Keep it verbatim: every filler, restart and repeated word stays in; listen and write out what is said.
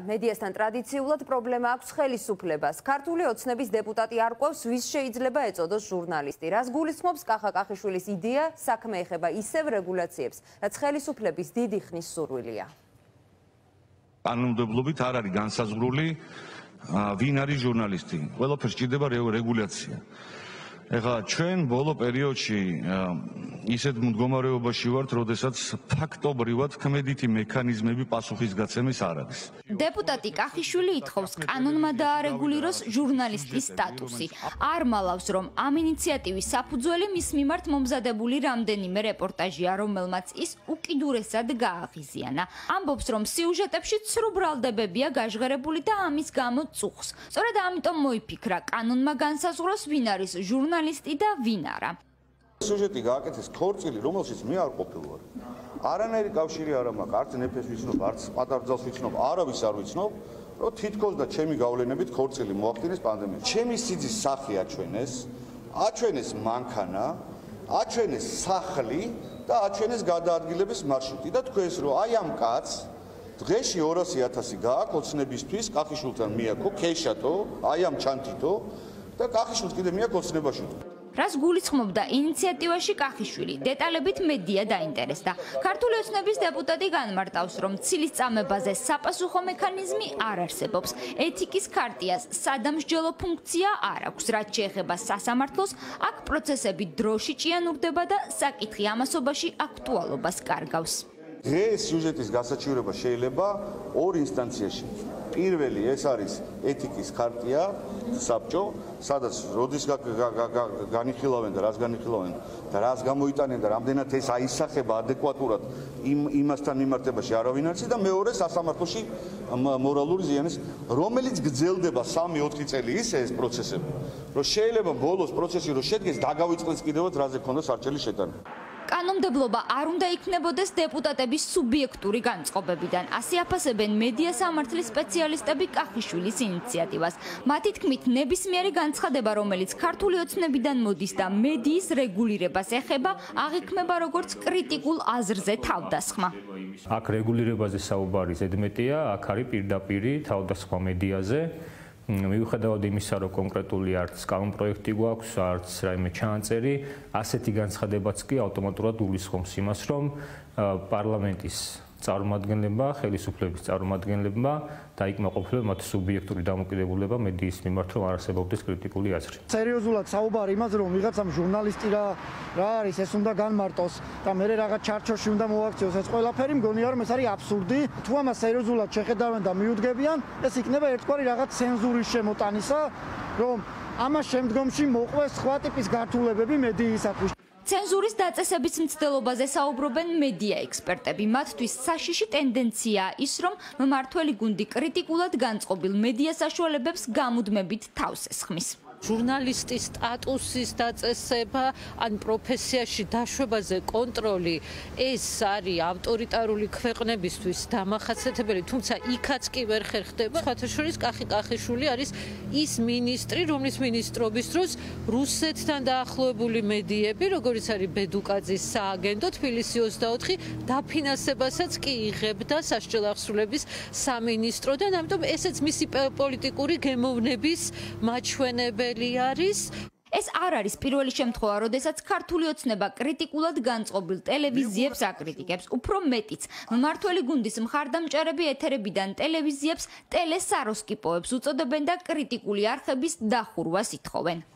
მედიასთან ტრადიციულად პრობლემა აქვს ხელისუფლებას. ქართული ოცნების დეპუტატი არ ყვევს, ვის შეიძლება ეწოდოს ჟურნალისტი. რას გულისხმობს კახა კახიშვილის იდეა, საქმე ეხება ისევ რეგულაციებს, რაც ხელისუფლების დიდი ხნის სურვილია. კანონმდებლობით არ არის განსაზღვრული ვინ არის ჟურნალისტი. ყველაფერს ჭირდება რეგულაცია. ეხლა ჩვენ ბოლო პერიოდში ისეთ მდგომარეობაში ვართ, როდესაც ფაქტობრივად ქმედითი მექანიზმები პასუხისგაცემის არ არის. დეპუტატი კახიშვილი ითხოვს კანონმა დაარეგულიროს ჟურნალისტის სტატუსი. არ მალავს, რომ ამ ინიციატივის საფუძველი მის მიმართ მომზადებული რამდენიმე რეპორტაჟია, რომელმაც ის უკიდურესად გააღიზიანა. ამბობს, რომ სიუჟეტებში ცრუ ბრალდებებია გაჟღერებული და ამის გამო წუხს. სწორედ ამიტომ მოიფიქრა კანონმა განსაზღვროს, ვინ არის ჟურნალისტი და ვინ არა. სიუჟეტი გააკეთეს ქორწილი, რომელშიც მე არ ყოფილვარ. არანაირი კავშირი არ მაქვს, არც ნეფეს ვიცნობ, არც პატარძალს ვიცნობ, არავის არ ვიცნობ, რომ თითქოს და ჩემი გავლენებით ქორწილი მოახდინეს პანდემიაში. ჩემი სიძის სახე აჩვენეს, აჩვენეს მანქანა, აჩვენეს სახლი და აჩვენეს გადაადგილების მარშრუტი და თქვენს რომ აი ამ კაცს დღეში ორასი ათასი გააქვს ოცნებისთვის, კახიშვილთან მიაქო, ქეშატო, აი ამ ჩანთითო და კახიშვილს კიდე მიაქ ოცნებაში. რას გულისხმობდა ინიციატივაში კახიშვილი, დეტალებით მედია დაინტერესდა. ქართული ოცნების დეპუტატი განმარტავს, რომ ცილის წამებაზე საპასუხო მექანიზმი არ არსებობს. ეთიკის ქარტიას სადამსჯელო ფუნქცია არ აქვს, რაც შეეხება სასამართლოს, აქ პროცესები დროში ჭიანურდება და საკითხი ამასობაში აქტუალობას კარგავს. დღეს სიუჟეტის გასაჩივრება შეიძლება ორ ინსტანციაში. პირველი ეს არის ეთიკის ქარტია, საბჭო, სადაც როდის განიხილავენ და რას განიხილავენ და რას გამოიტანენ და რამდენად ეს აისახება ადეკვატურად იმასთან მიმართებაში არავინ არ იცის და მეორე სასამართლოში მორალური ზიანის, რომელიც გრძელდება სამი ოთხი წელი ისე ეს პროცესები, რომ შეიძლება ბოლოს პროცესი რო შედგეს დაგავიწყდეს კიდევაც რაზე ქონდა სარჩელი შეტანა. კანონმდებლობა არ უნდა იქნებოდეს დეპუტატების სუბიექტური განწყობებიდან. ასე აფასებენ მედია სამართლის სპეციალისტები კახიშვილის ინიციატივას. მათი თქმით, ნებისმიერი განცხადება, რომელიც ქართული ოცნებიდან მოდის და მედიის რეგულირებას ეხება, აღიქმება როგორც კრიტიკულ აზრზე თავდასხმა. აქ რეგულირებაზე საუბარი ზედმეტია, აქ არის პირდაპირი თავდასხმა მედიაზე. მიუხედავად იმისა, რომ კონკრეტული არც კანონპროექტი გვაქვს, არც რაიმე ჩანაწერი, ასეთი განცხადებაც კი ავტომატურად გულისხმობს იმას, რომ პარლამენტის წარმომადგენლებმა, ხელისუფლების წარმომადგენლებმა დაიკმაყოფილეს მათ სუბიექტური დამოკიდებულება მედიის მიმართ, რომ არ არსებობდეს კრიტიკული აზრი. სერიოზულად საუბარი იმაზე, რომ ვიღაცამ ჟურნალისტი რა რა არის, ეს უნდა განმარტოს და მე რაღაც ჩარჩოში უნდა მოაქციოს, ეს ყველაფერი მგონია, რომ ეს არის აბსურდი. თუ ამას სერიოზულად შეხედავენ და მიუდგებიან, ეს იქნება ერთგვარი რაღაც ცენზურის შემოტანისა, რომ ამას შემდგომში მოყვეს სხვა ტიპის გართულებები მედიისათვის. ცენზურის დაწესების მცდელობაზე საუბრობენ მედია ექსპერტები. მათთვის საშიში ტენდენციაა ის, რომ მმართველი გუნდი კრიტიკულად განწყობილ მედია საშუალებებს გამუდმებით თავს ესხმის. ჟურნალისტის სტატუსის დაწესება, ან პროფესიაში დაშვებაზე კონტროლი, ეს არის ავტორიტარული ქვეყნებისთვის დამახასიათებელი, თუმცა იქაც კი ვერ ხერხდება. სხვათა შორის კახი კახიშვილი არის ის მინისტრი, რომლის მინისტრობის დროს რუსეთთან დაახლოებული მედიები, როგორც არის ბედუკაძის სააგენტო, თბილისი ოცდაოთხი, დაფინანსებასაც კი იღებდა სასჯელ აღსრულების სამინისტროდან, ამიტომ ესეც მისი პოლიტიკური გემოვნების მაჩვენებელი არის. ეს არ არის პირველი შემთხვევა, როდესაც ქართული ოცნება კრიტიკულად განწყობილ ტელევიზიებს აკრიტიკებს, უფრო მეტიც. მმართველი გუნდის მხარდამჭერები ეთერებიდან ტელევიზიებს ტელესაროსკიპოებს უწოდებენ და კრიტიკული არხების დახურვას ითხოვენ.